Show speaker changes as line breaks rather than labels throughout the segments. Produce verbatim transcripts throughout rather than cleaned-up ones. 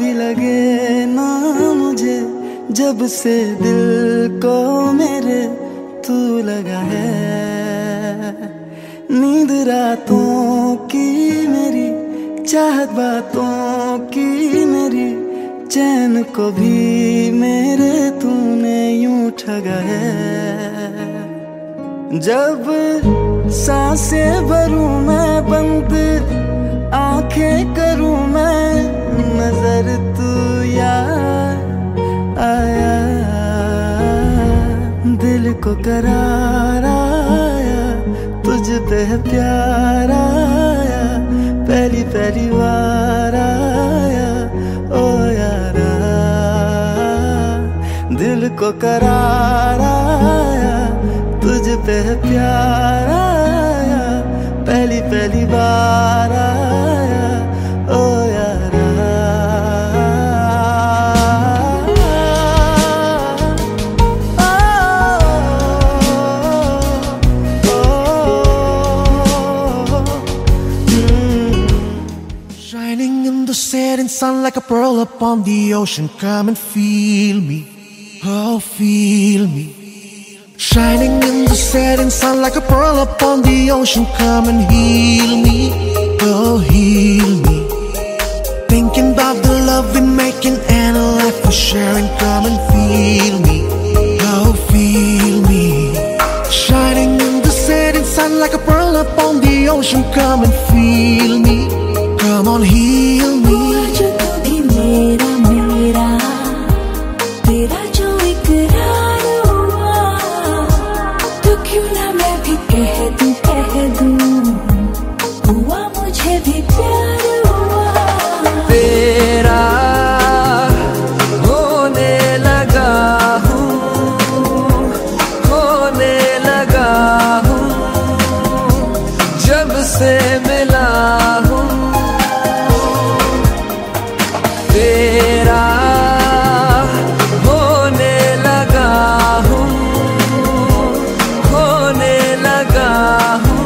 भी लगे ना मुझे, जब से दिल को मेरे तू लगा है। नींद रातों की मेरी, चाहत बातों की मेरी, चैन को भी मेरे तूने यूं ठगा है। जब सांसें भरूं मैं बंद, आंखें करूं मैं, नजर तू यार आया। दिल को करार आया, तुझ पे प्यार आया, पहली पहली बार आया ओ यारा। दिल को करार आया, तुझ पे प्यार आया, पहली पहली बार आया ओ यारा।
Shining in the setting sun like a pearl upon the ocean. Come and feel me, oh feel me. Shining in the setting sun like a pearl upon the ocean. Come and heal me, oh heal me. Thinking about the love we're making and a life we're sharing. Come and feel me, oh feel me. Shining in the setting sun like a pearl upon the ocean. Come and feel me, come on heal me.
आज तू भी मेरा मेरा, तेरा जो इकरार हुआ, तो क्यों ना मैं भी कह दूं कह दूं, हुआ मुझे भी प्यार हुआ।
तेरा होने लगा हूँ, होने लगा हूँ, जब से मिला हूँ। तेरा होने लगा हूँ, होने लगा हूँ,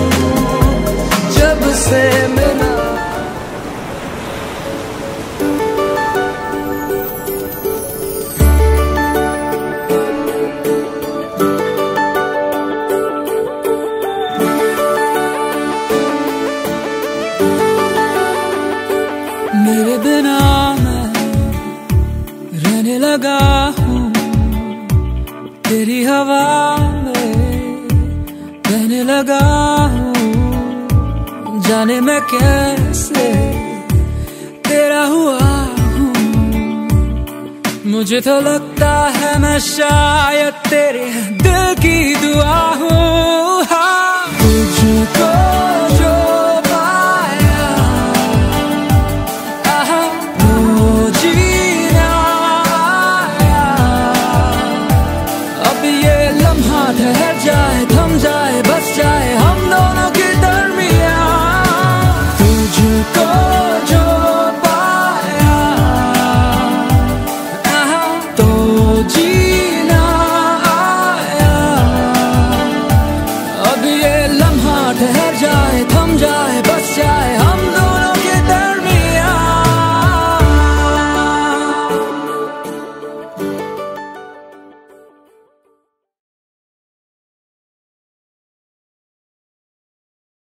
जब से मिला। मेरे बिना मैं रहने लगा हूँ, तेरी हवा में बहने लगा हूँ। जाने मैं कैसे तेरा हुआ हूँ, मुझे तो लगता है मैं शायद तेरे दिल की दुआ हूँ।